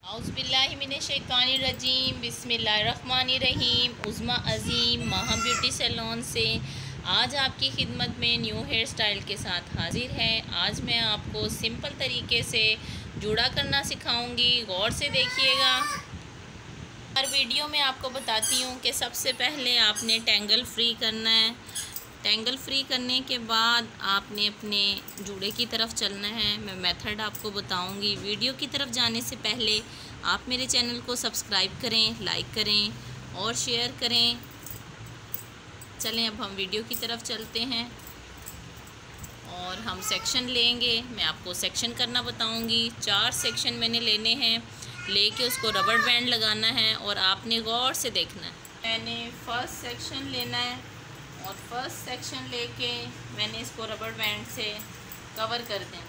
औज़ुबिल्लाहिमिनश्शैतानिर्रजीम बिस्मिल्लाहिर्रहमानिर्रहीम। उज़्मा अज़ीम माहा beauty salon से आज आपकी खिदमत में न्यू हेयर स्टाइल के साथ हाज़िर है। आज मैं आपको सिंपल तरीके से जूड़ा करना सिखाऊंगी, गौर से देखिएगा। हर वीडियो में आपको बताती हूँ कि सबसे पहले आपने टेंगल फ्री करना है। टेंगल फ्री करने के बाद आपने अपने जूड़े की तरफ चलना है। मैं मेथड आपको बताऊंगी। वीडियो की तरफ जाने से पहले आप मेरे चैनल को सब्सक्राइब करें, लाइक करें और शेयर करें। चलें अब हम वीडियो की तरफ चलते हैं और हम सेक्शन लेंगे। मैं आपको सेक्शन करना बताऊंगी। 4 सेक्शन मैंने लेने हैं, लेके उसको रबड़ बैंड लगाना है और आपने गौर से देखना है। मैंने फ़र्स्ट सेक्शन लेना है और फर्स्ट सेक्शन लेके मैंने इसको रबड़ बैंड से कवर कर देना।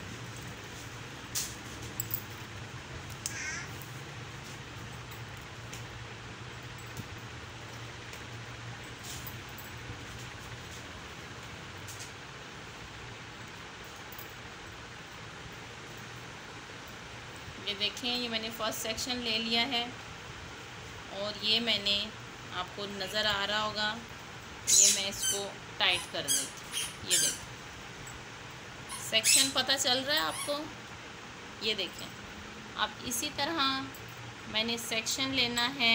ये देखें, ये मैंने फर्स्ट सेक्शन ले लिया है और ये मैंने आपको नज़र आ रहा होगा, ये मैं इसको टाइट कर देती हूँ। ये देखें, सेक्शन पता चल रहा है आपको। ये देखें, अब इसी तरह मैंने सेक्शन लेना है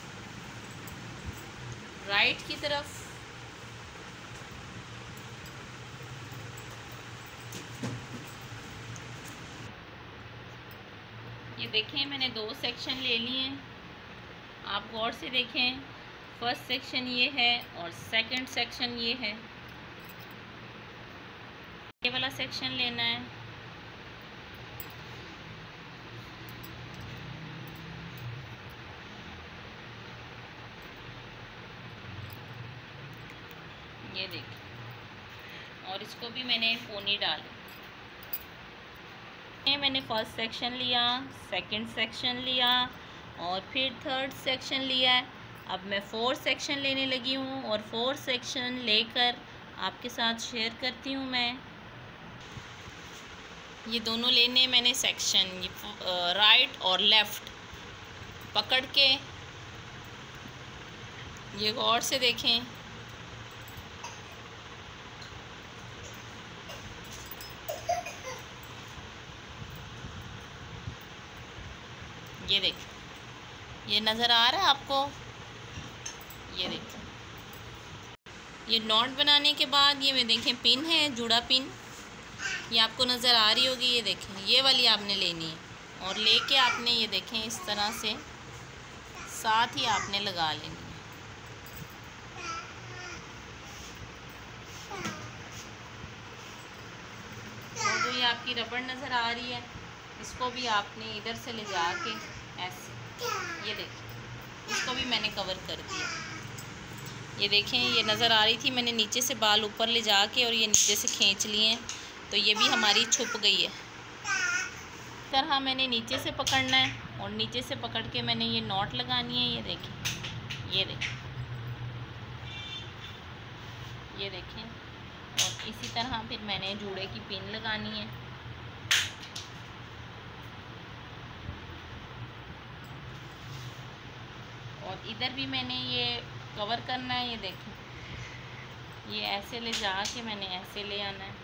राइट की तरफ। ये देखें, मैंने 2 सेक्शन ले लिए हैं। आप गौर से देखें, फर्स्ट सेक्शन ये है और सेकंड सेक्शन ये है। ये वाला सेक्शन लेना है। ये देखिए, और इसको भी मैंने पोनी डाली। मैंने फर्स्ट सेक्शन लिया, सेकंड सेक्शन लिया और फिर थर्ड सेक्शन लिया है। अब मैं 4 सेक्शन लेने लगी हूँ और 4 सेक्शन लेकर आपके साथ शेयर करती हूँ। मैं ये दोनों लेने मैंने सेक्शन, राइट और लेफ़्ट पकड़ के, ये गौर से देखें। ये देखिए, ये नज़र आ रहा है आपको। ये देखिए, ये नॉट बनाने के बाद ये में देखें पिन है, जूड़ा पिन, ये आपको नज़र आ रही होगी। ये देखें, ये वाली आपने लेनी है और लेके आपने ये देखें इस तरह से साथ ही आपने लगा लेनी है। और जो ये आपकी रबड़ नज़र आ रही है, इसको भी आपने इधर से ले जा के ऐसे, ये देखिए, इसको भी मैंने कवर कर दिया। ये देखें, ये नज़र आ रही थी, मैंने नीचे से बाल ऊपर ले जा के और ये नीचे से खींच लिए हैं, तो ये भी हमारी छुप गई है। इस तरह मैंने नीचे से पकड़ना है और नीचे से पकड़ के मैंने ये नॉट लगानी है। ये देखें, ये देखें, ये देखें, और इसी तरह फिर मैंने जूड़े की पिन लगानी है। और इधर भी मैंने ये कवर करना है। ये देखें, ये ऐसे ले जा के मैंने ऐसे ले आना है।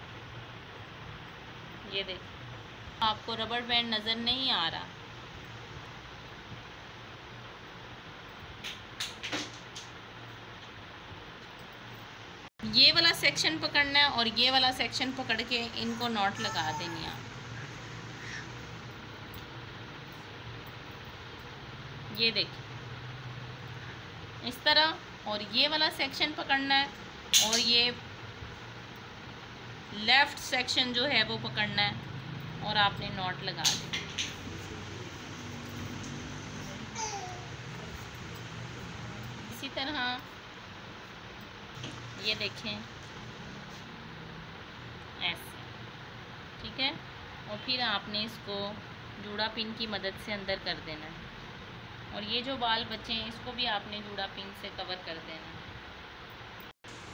ये देखें, आपको रबड़ बैंड नज़र नहीं आ रहा। ये वाला सेक्शन पकड़ना है और ये वाला सेक्शन पकड़ के इनको नॉट लगा देनी है। ये देखिए, इस तरह, और ये वाला सेक्शन पकड़ना है और ये लेफ़्ट सेक्शन जो है वो पकड़ना है और आपने नॉट लगा देना। इसी तरह ये देखें ऐसे, ठीक है। और फिर आपने इसको जूड़ा पिन की मदद से अंदर कर देना है और ये जो बाल बचे हैं इसको भी आपने जूड़ा पिन से कवर कर देना है।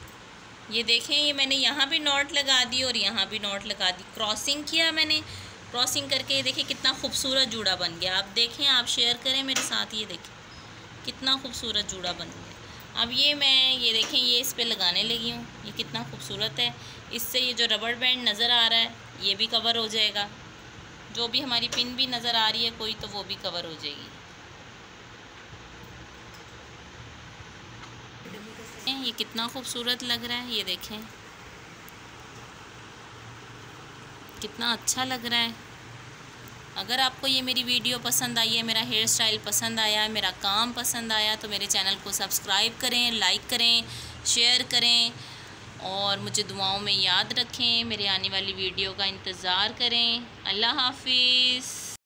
ये देखें, ये मैंने यहाँ भी नॉट लगा दी और यहाँ भी नॉट लगा दी। क्रॉसिंग किया मैंने क्रॉसिंग करके देखिए कितना खूबसूरत जूड़ा बन गया। आप देखें, आप शेयर करें मेरे साथ, ये देखें कितना खूबसूरत जूड़ा बन गया। अब ये मैं ये देखें ये इस पे लगाने लगी हूँ, ये कितना खूबसूरत है। इससे ये जो रबड़ बैंड नज़र आ रहा है ये भी कवर हो जाएगा, जो भी हमारी पिन भी नज़र आ रही है कोई तो वो भी कवर हो जाएगी। ये कितना खूबसूरत लग रहा है, ये देखें कितना अच्छा लग रहा है। अगर आपको ये मेरी वीडियो पसंद आई है, मेरा हेयर स्टाइल पसंद आया, मेरा काम पसंद आया तो मेरे चैनल को सब्सक्राइब करें, लाइक करें, शेयर करें और मुझे दुआओं में याद रखें। मेरे आने वाली वीडियो का इंतज़ार करें। अल्लाह हाफिज़।